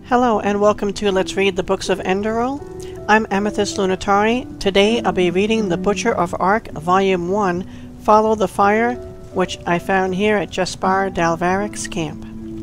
Hello and welcome to Let's Read the Books of Enderal. I'm Amethyst Lunatari. Today I'll be reading The Butcher of Arc, Volume 1, Follow the Fire, which I found here at Jaspar Dalvaric's camp.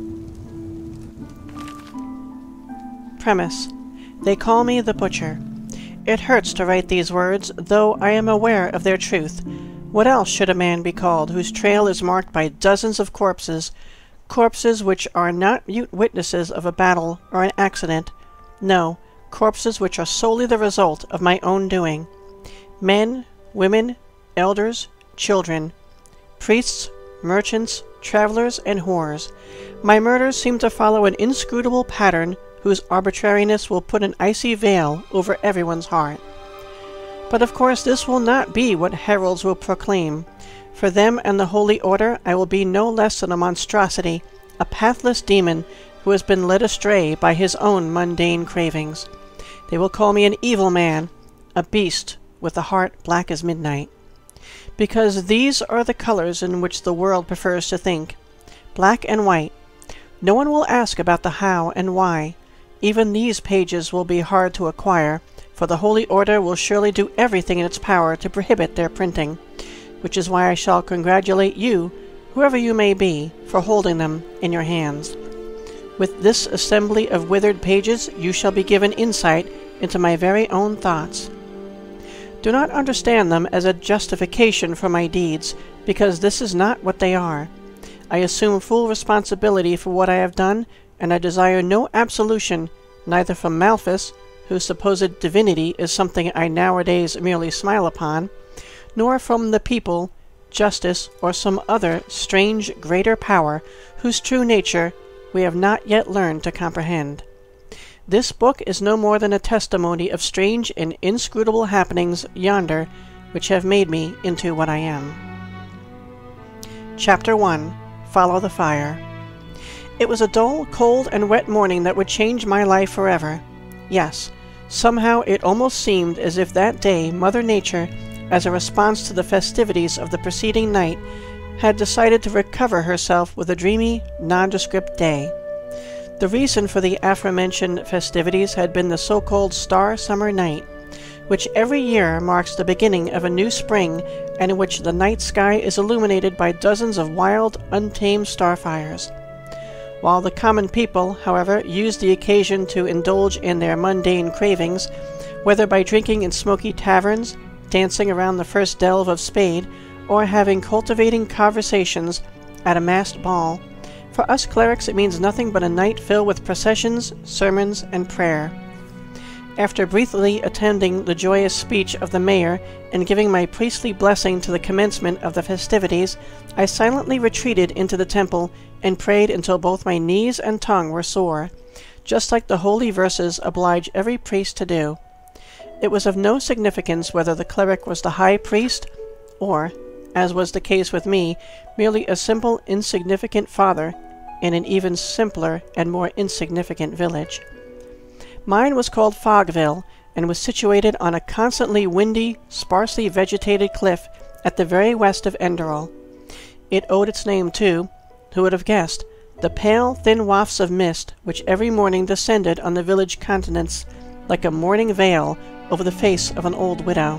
Premise. They call me the Butcher. It hurts to write these words, though I am aware of their truth. What else should a man be called whose trail is marked by dozens of corpses which are not mute witnesses of a battle or an accident? No, corpses which are solely the result of my own doing. Men, women, elders, children, priests, merchants, travelers, and whores. My murders seem to follow an inscrutable pattern whose arbitrariness will put an icy veil over everyone's heart. But of course this will not be what heralds will proclaim. For them and the Holy Order I will be no less than a monstrosity, a pathless demon who has been led astray by his own mundane cravings. They will call me an evil man, a beast with a heart black as midnight. Because these are the colors in which the world prefers to think, black and white. No one will ask about the how and why. Even these pages will be hard to acquire, for the Holy Order will surely do everything in its power to prohibit their printing, which is why I shall congratulate you, whoever you may be, for holding them in your hands. With this assembly of withered pages you shall be given insight into my very own thoughts. Do not understand them as a justification for my deeds, because this is not what they are. I assume full responsibility for what I have done, and I desire no absolution, neither from Malthus, whose supposed divinity is something I nowadays merely smile upon, nor from the people, justice, or some other strange greater power whose true nature we have not yet learned to comprehend. This book is no more than a testimony of strange and inscrutable happenings yonder which have made me into what I am. Chapter 1. Follow the Fire. It was a dull, cold, and wet morning that would change my life forever. Yes, somehow it almost seemed as if that day Mother Nature, as a response to the festivities of the preceding night, had decided to recover herself with a dreamy, nondescript day. The reason for the aforementioned festivities had been the so-called Star Summer Night, which every year marks the beginning of a new spring, and in which the night sky is illuminated by dozens of wild, untamed starfires. While the common people, however, used the occasion to indulge in their mundane cravings, whether by drinking in smoky taverns, dancing around the first delve of spade, or having cultivating conversations at a masked ball, for us clerics it means nothing but a night filled with processions, sermons, and prayer. After briefly attending the joyous speech of the mayor and giving my priestly blessing to the commencement of the festivities, I silently retreated into the temple and prayed until both my knees and tongue were sore, just like the holy verses oblige every priest to do. It was of no significance whether the cleric was the high priest, or, as was the case with me, merely a simple, insignificant father in an even simpler and more insignificant village. Mine was called Fogville, and was situated on a constantly windy, sparsely vegetated cliff at the very west of Enderal. It owed its name to, who would have guessed, the pale, thin wafts of mist which every morning descended on the village countenance like a morning veil over the face of an old widow.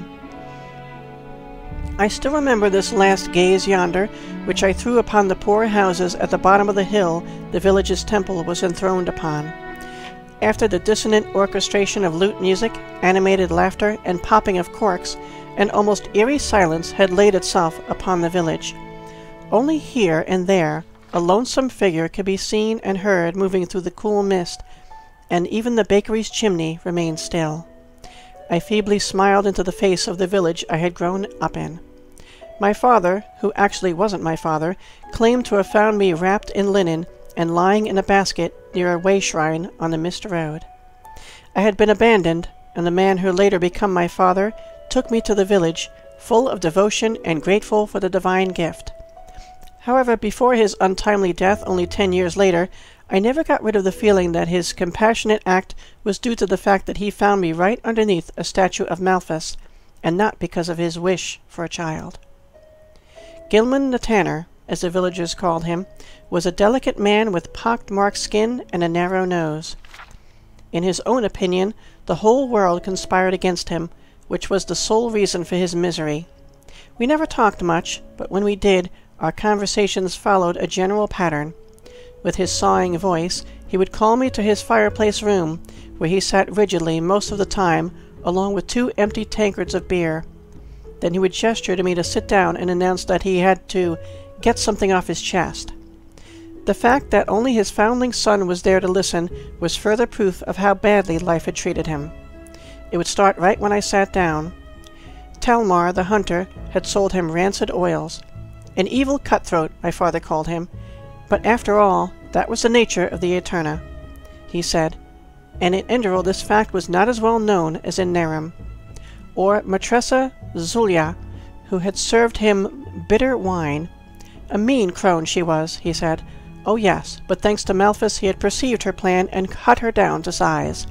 I still remember this last gaze yonder, which I threw upon the poor houses at the bottom of the hill the village's temple was enthroned upon. After the dissonant orchestration of lute music, animated laughter, and popping of corks, an almost eerie silence had laid itself upon the village. Only here and there a lonesome figure could be seen and heard moving through the cool mist, and even the bakery's chimney remained still. I feebly smiled into the face of the village I had grown up in. My father, who actually wasn't my father, claimed to have found me wrapped in linen and lying in a basket near a way shrine on the mist road. I had been abandoned, and the man who later became my father took me to the village, full of devotion and grateful for the divine gift. However, before his untimely death only 10 years later, I never got rid of the feeling that his compassionate act was due to the fact that he found me right underneath a statue of Malthus, and not because of his wish for a child. Gilman the Tanner, as the villagers called him, was a delicate man with pock-marked skin and a narrow nose. In his own opinion, the whole world conspired against him, which was the sole reason for his misery. We never talked much, but when we did, our conversations followed a general pattern. With his sawing voice, he would call me to his fireplace room, where he sat rigidly most of the time, along with 2 empty tankards of beer. Then he would gesture to me to sit down and announce that he had to get something off his chest. The fact that only his foundling son was there to listen was further proof of how badly life had treated him. It would start right when I sat down. Talmar, the hunter, had sold him rancid oils. An evil cutthroat, my father called him. But after all, that was the nature of the Eterna, he said, and in Enderal this fact was not as well known as in Narim. Or Matressa Zulia, who had served him bitter wine. A mean crone she was, he said. Oh yes, but thanks to Malthus he had perceived her plan and cut her down to size.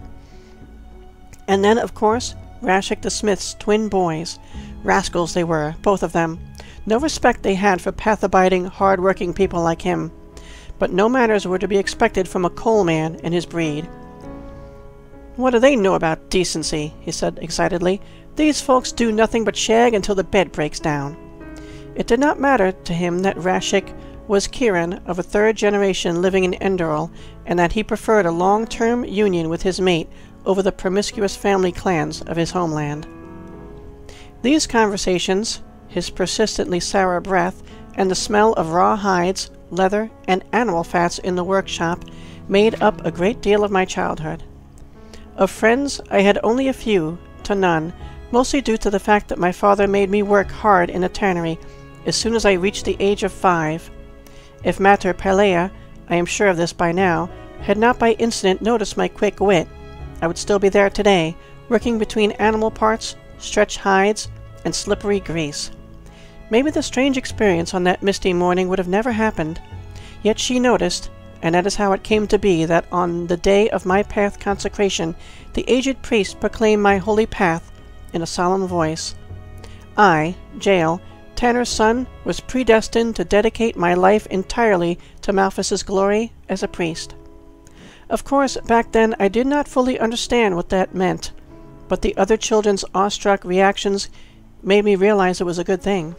And then, of course, Rashek the Smith's twin boys. Rascals they were, both of them. No respect they had for path-abiding, hard-working people like him. But no manners were to be expected from a coal man and his breed. What do they know about decency? He said excitedly. These folks do nothing but shag until the bed breaks down. It did not matter to him that Rashek was Kiran of a 3rd generation living in Enderal, and that he preferred a long-term union with his mate over the promiscuous family clans of his homeland. These conversations, his persistently sour breath, and the smell of raw hides, leather, and animal fats in the workshop made up a great deal of my childhood. Of friends, I had only a few, to none, mostly due to the fact that my father made me work hard in a tannery as soon as I reached the age of 5. If Mater Pelea, I am sure of this by now, had not by incident noticed my quick wit, I would still be there today, working between animal parts, stretched hides, and slippery grease. Maybe the strange experience on that misty morning would have never happened. Yet she noticed, and that is how it came to be that on the day of my path consecration, the aged priest proclaimed my holy path in a solemn voice. I, Jael, Tanner's son, was predestined to dedicate my life entirely to Malthus's glory as a priest. Of course, back then I did not fully understand what that meant, but the other children's awestruck reactions made me realize it was a good thing.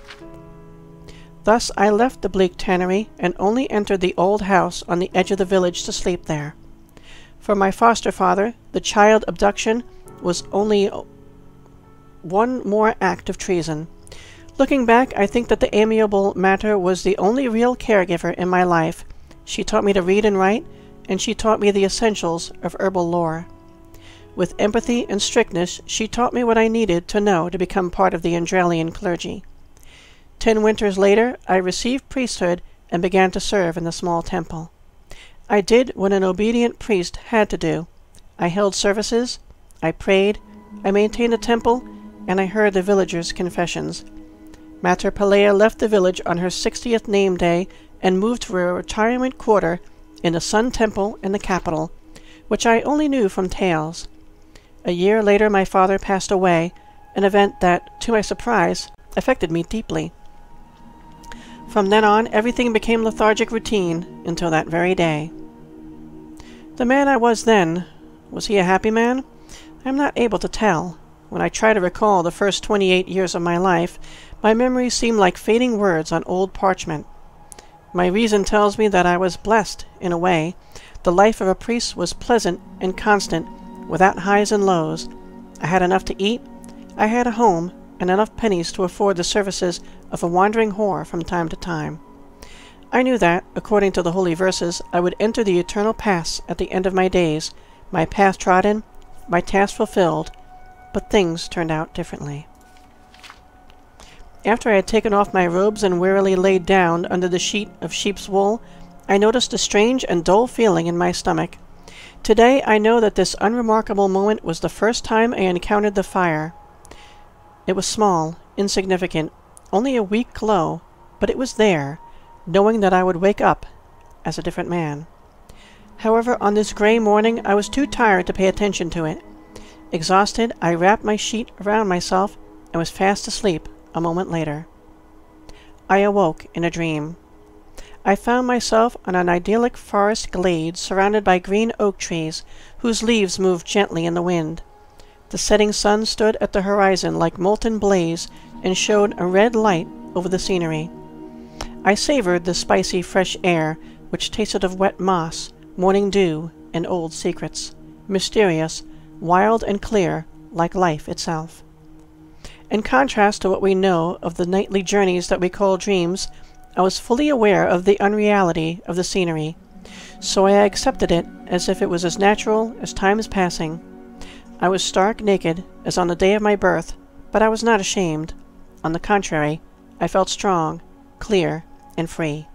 Thus I left the bleak tannery and only entered the old house on the edge of the village to sleep there. For my foster father, the child abduction was only one more act of treason. Looking back, I think that the amiable Mater was the only real caregiver in my life. She taught me to read and write, and she taught me the essentials of herbal lore. With empathy and strictness, she taught me what I needed to know to become part of the Enderalian clergy. 10 winters later, I received priesthood and began to serve in the small temple. I did what an obedient priest had to do. I held services, I prayed, I maintained the temple, and I heard the villagers' confessions. Mater Pelea left the village on her 60th name day and moved to a retirement quarter in the Sun Temple in the capital, which I only knew from tales. A year later my father passed away, an event that, to my surprise, affected me deeply. From then on, everything became lethargic routine until that very day. The man I was then, was he a happy man? I am not able to tell. When I try to recall the first 28 years of my life, my memories seem like fading words on old parchment. My reason tells me that I was blessed, in a way. The life of a priest was pleasant and constant, without highs and lows. I had enough to eat, I had a home, and enough pennies to afford the services of a wandering whore from time to time. I knew that, according to the holy verses, I would enter the eternal paths at the end of my days, my path trodden, my task fulfilled, but things turned out differently. After I had taken off my robes and wearily laid down under the sheet of sheep's wool, I noticed a strange and dull feeling in my stomach. Today I know that this unremarkable moment was the first time I encountered the fire. It was small, insignificant, only a weak glow, but it was there, knowing that I would wake up as a different man. However, on this gray morning I was too tired to pay attention to it. Exhausted, I wrapped my sheet around myself and was fast asleep a moment later. I awoke in a dream. I found myself on an idyllic forest glade surrounded by green oak trees, whose leaves moved gently in the wind. The setting sun stood at the horizon like molten blaze and showed a red light over the scenery. I savored the spicy fresh air, which tasted of wet moss, morning dew, and old secrets, mysterious, wild and clear, like life itself. In contrast to what we know of the nightly journeys that we call dreams, I was fully aware of the unreality of the scenery, so I accepted it as if it was as natural as time is passing. I was stark naked, as on the day of my birth, but I was not ashamed. On the contrary, I felt strong, clear, and free.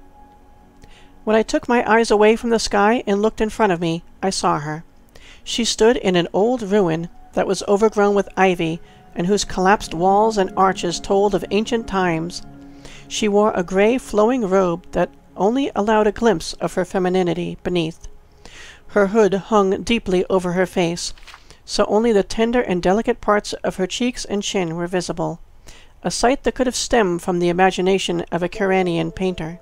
When I took my eyes away from the sky and looked in front of me, I saw her. She stood in an old ruin that was overgrown with ivy, and whose collapsed walls and arches told of ancient times. She wore a gray flowing robe that only allowed a glimpse of her femininity beneath. Her hood hung deeply over her face, so only the tender and delicate parts of her cheeks and chin were visible, a sight that could have stemmed from the imagination of a Kiranian painter.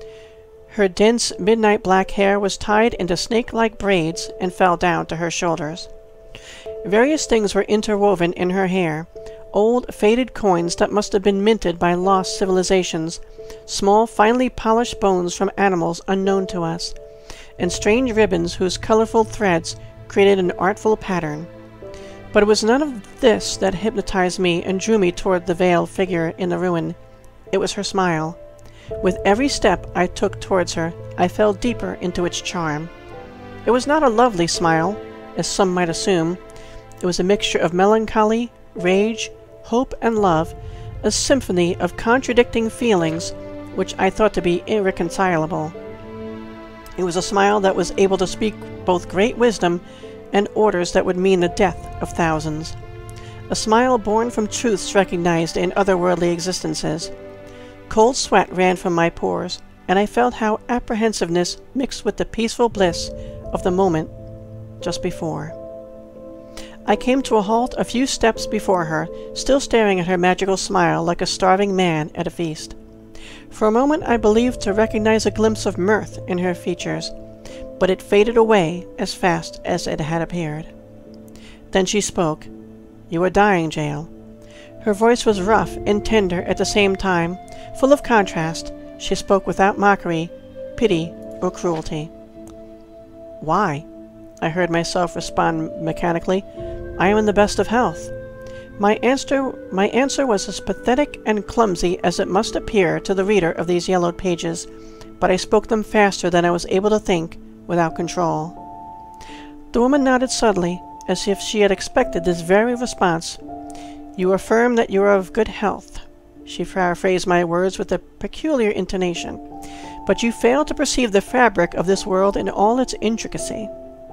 Her dense midnight black hair was tied into snake-like braids and fell down to her shoulders. Various things were interwoven in her hair, old faded coins that must have been minted by lost civilizations, small finely polished bones from animals unknown to us, and strange ribbons whose colorful threads created an artful pattern. But it was none of this that hypnotized me and drew me toward the veiled figure in the ruin. It was her smile. With every step I took towards her, I fell deeper into its charm. It was not a lovely smile, as some might assume. It was a mixture of melancholy, rage, hope, and love, a symphony of contradicting feelings which I thought to be irreconcilable. It was a smile that was able to speak both great wisdom and orders that would mean the death of thousands. A smile born from truths recognized in otherworldly existences. Cold sweat ran from my pores, and I felt how apprehensiveness mixed with the peaceful bliss of the moment just before. I came to a halt a few steps before her, still staring at her magical smile like a starving man at a feast. For a moment I believed to recognize a glimpse of mirth in her features, but it faded away as fast as it had appeared. Then she spoke. "You are dying, Jael." Her voice was rough and tender at the same time, full of contrast. She spoke without mockery, pity, or cruelty. "Why?" I heard myself respond mechanically. "I am in the best of health." My answer was as pathetic and clumsy as it must appear to the reader of these yellowed pages, but I spoke them faster than I was able to think without control. The woman nodded subtly, as if she had expected this very response. "You affirm that you are of good health." She paraphrased my words with a peculiar intonation. "But you fail to perceive the fabric of this world in all its intricacy."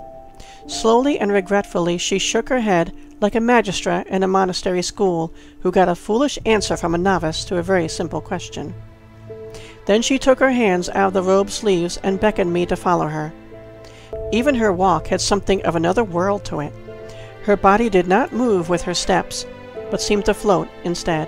Slowly and regretfully she shook her head like a magistrate in a monastery school who got a foolish answer from a novice to a very simple question. Then she took her hands out of the robe sleeves and beckoned me to follow her. Even her walk had something of another world to it. Her body did not move with her steps, but seemed to float instead.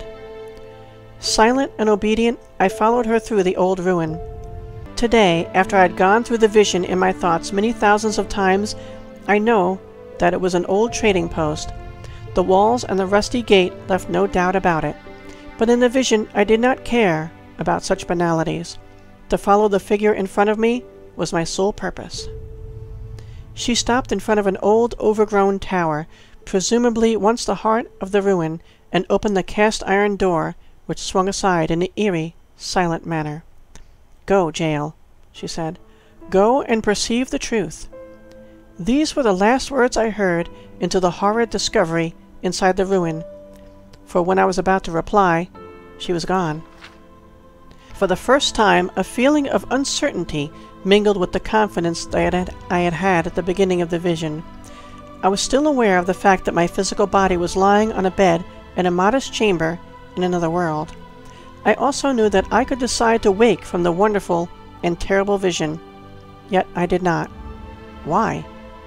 Silent and obedient, I followed her through the old ruin. Today, after I had gone through the vision in my thoughts many thousands of times, I know that it was an old trading post. The walls and the rusty gate left no doubt about it. But in the vision I did not care about such banalities. To follow the figure in front of me was my sole purpose. She stopped in front of an old, overgrown tower, presumably once the heart of the ruin, and opened the cast-iron door, which swung aside in an eerie, silent manner. "Go, Jael," she said. "Go and perceive the truth." These were the last words I heard until the horrid discovery inside the ruin, for when I was about to reply, she was gone. For the first time, a feeling of uncertainty mingled with the confidence that I had had at the beginning of the vision. I was still aware of the fact that my physical body was lying on a bed in a modest chamber in another world. I also knew that I could decide to wake from the wonderful and terrible vision, yet I did not. Why?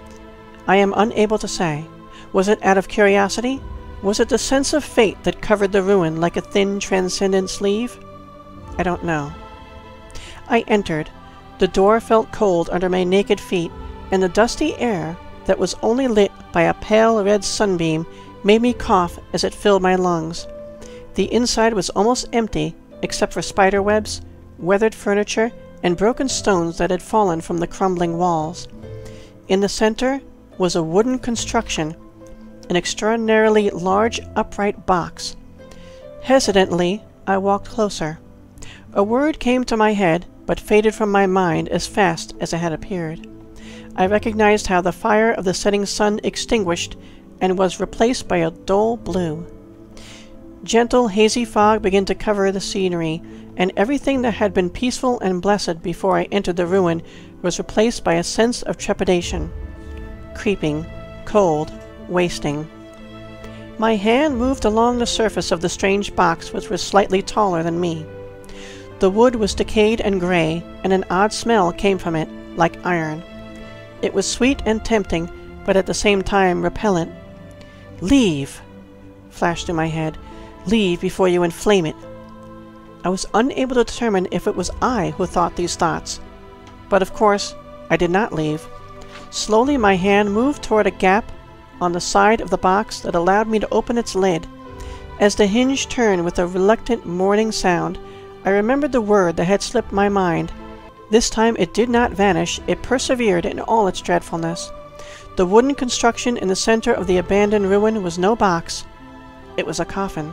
I am unable to say. Was it out of curiosity? Was it the sense of fate that covered the ruin like a thin, transcendent sleeve? I don't know. I entered. The door felt cold under my naked feet, and the dusty air that was only lit by a pale red sunbeam made me cough as it filled my lungs. The inside was almost empty, except for spider webs, weathered furniture, and broken stones that had fallen from the crumbling walls. In the center was a wooden construction, an extraordinarily large upright box. Hesitantly, I walked closer. A word came to my head, but faded from my mind as fast as it had appeared. I recognized how the fire of the setting sun extinguished and was replaced by a dull blue. Gentle, hazy fog began to cover the scenery, and everything that had been peaceful and blessed before I entered the ruin was replaced by a sense of trepidation. Creeping, cold, wasting. My hand moved along the surface of the strange box, which was slightly taller than me. The wood was decayed and gray, and an odd smell came from it, like iron. It was sweet and tempting, but at the same time repellent. "Leave!" flashed through my head. "Leave before you inflame it." I was unable to determine if it was I who thought these thoughts. But of course, I did not leave. Slowly my hand moved toward a gap on the side of the box that allowed me to open its lid. As the hinge turned with a reluctant mourning sound, I remembered the word that had slipped my mind. This time it did not vanish, it persevered in all its dreadfulness. The wooden construction in the center of the abandoned ruin was no box. It was a coffin.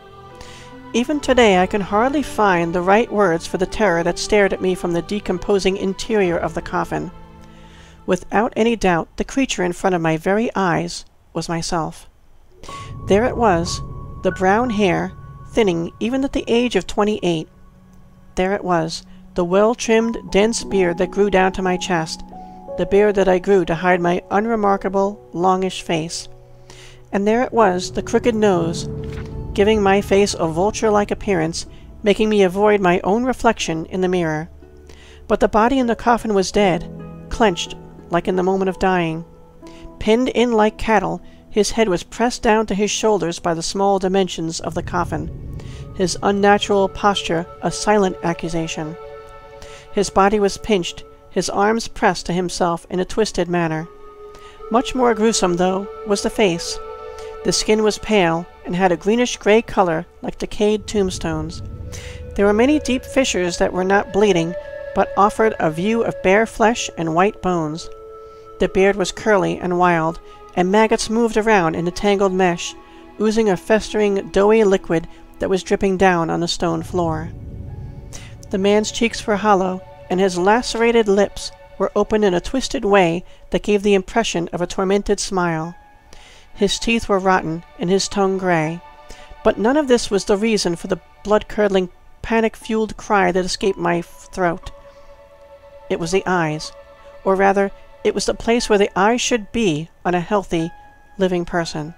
Even today I can hardly find the right words for the terror that stared at me from the decomposing interior of the coffin. Without any doubt, the creature in front of my very eyes was myself. There it was, the brown hair, thinning even at the age of 28. There it was, the well-trimmed, dense beard that grew down to my chest, the beard that I grew to hide my unremarkable, longish face. And there it was, the crooked nose, giving my face a vulture-like appearance, making me avoid my own reflection in the mirror. But the body in the coffin was dead, clenched like in the moment of dying. Pinned in like cattle, his head was pressed down to his shoulders by the small dimensions of the coffin, his unnatural posture a silent accusation. His body was pinched, his arms pressed to himself in a twisted manner. Much more gruesome, though, was the face. The skin was pale, and had a greenish-gray color like decayed tombstones. There were many deep fissures that were not bleeding, but offered a view of bare flesh and white bones. The beard was curly and wild, and maggots moved around in a tangled mesh, oozing a festering, doughy liquid that was dripping down on the stone floor. The man's cheeks were hollow, and his lacerated lips were open in a twisted way that gave the impression of a tormented smile. His teeth were rotten, and his tongue gray. But none of this was the reason for the blood-curdling, panic-fueled cry that escaped my throat. It was the eyes, or rather, it was the place where the eyes should be on a healthy, living person.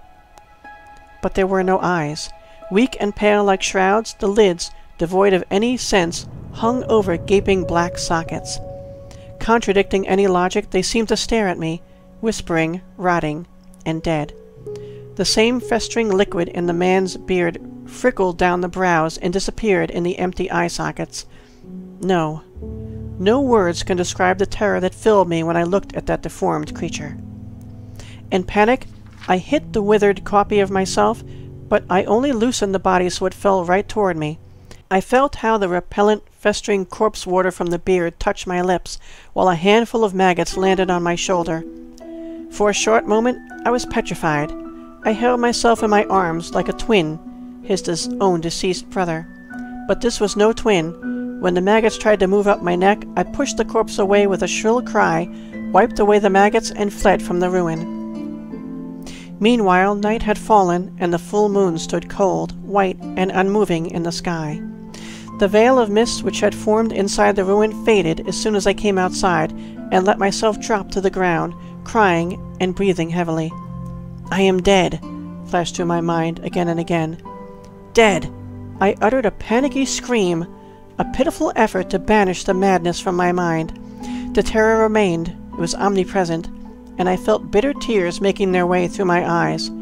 But there were no eyes. Weak and pale like shrouds, the lids, devoid of any sense, hung over gaping black sockets. Contradicting any logic, they seemed to stare at me, whispering, rotting, and dead. The same festering liquid in the man's beard frickled down the brows and disappeared in the empty eye sockets. No. No words can describe the terror that filled me when I looked at that deformed creature. In panic, I hit the withered copy of myself, but I only loosened the body so it fell right toward me. I felt how the repellent, festering corpse water from the beard touched my lips, while a handful of maggots landed on my shoulder. For a short moment, I was petrified. I held myself in my arms like a twin, his own deceased brother. But this was no twin. When the maggots tried to move up my neck, I pushed the corpse away with a shrill cry, wiped away the maggots, and fled from the ruin. Meanwhile, night had fallen, and the full moon stood cold, white, and unmoving in the sky. The veil of mist which had formed inside the ruin faded as soon as I came outside, and let myself drop to the ground, crying and breathing heavily. "I am dead," flashed through my mind again and again. Dead! I uttered a panicky scream, a pitiful effort to banish the madness from my mind. The terror remained, it was omnipresent, and I felt bitter tears making their way through my eyes.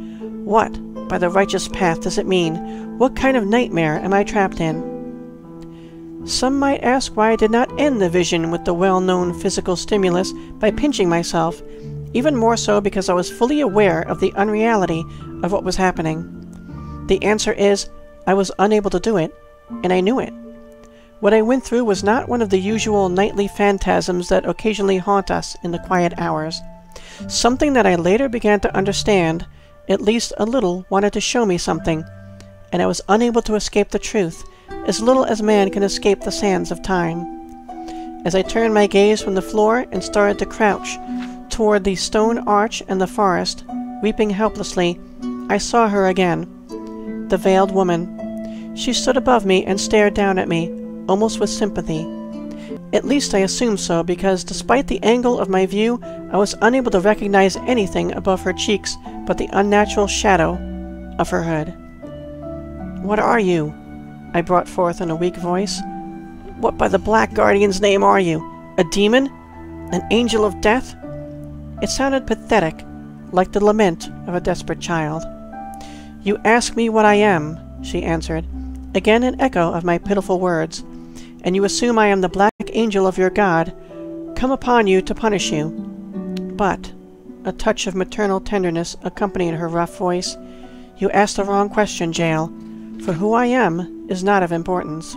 What, by the righteous path, does it mean? What kind of nightmare am I trapped in? Some might ask why I did not end the vision with the well-known physical stimulus by pinching myself, even more so because I was fully aware of the unreality of what was happening. The answer is, I was unable to do it, and I knew it. What I went through was not one of the usual nightly phantasms that occasionally haunt us in the quiet hours. Something that I later began to understand, at least a little, wanted to show me something, and I was unable to escape the truth, as little as man can escape the sands of time. As I turned my gaze from the floor and started to crouch toward the stone arch and the forest, weeping helplessly, I saw her again. The veiled woman. She stood above me and stared down at me, almost with sympathy. At least I assumed so, because despite the angle of my view, I was unable to recognize anything above her cheeks but the unnatural shadow of her hood. "What are you?" I brought forth in a weak voice. "What by the Black Guardian's name are you? A demon? An angel of death?" It sounded pathetic, like the lament of a desperate child. "You ask me what I am," she answered, again an echo of my pitiful words, "and you assume I am the black angel of your god, come upon you to punish you. But," a touch of maternal tenderness accompanied her rough voice, "you asked the wrong question, Jael, for who I am is not of importance."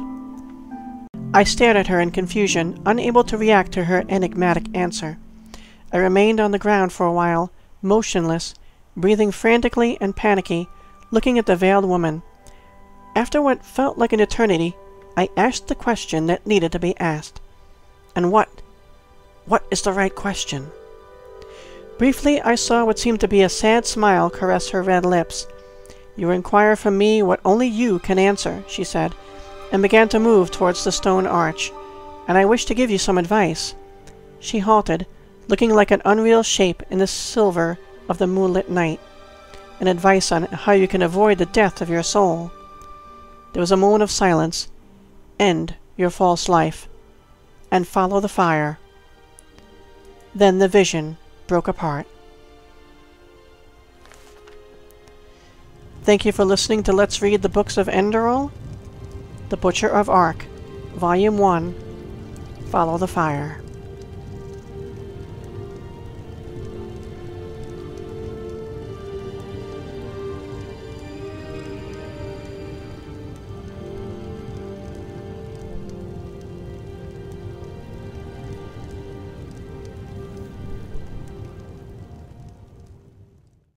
I stared at her in confusion, unable to react to her enigmatic answer. I remained on the ground for a while, motionless, breathing frantically and panicky, looking at the veiled woman. After what felt like an eternity, I asked the question that needed to be asked. And what is the right question? Briefly, I saw what seemed to be a sad smile caress her red lips. "You inquire from me what only you can answer," she said, and began to move towards the stone arch, "and I wish to give you some advice." She halted, looking like an unreal shape in the silver of the moonlit night. "An advice on how you can avoid the death of your soul." There was a moment of silence. "End your false life, and follow the fire." Then the vision broke apart. Thank you for listening to Let's Read the Books of Enderal, The Butcher of Ark, Volume 1, Follow the Fire.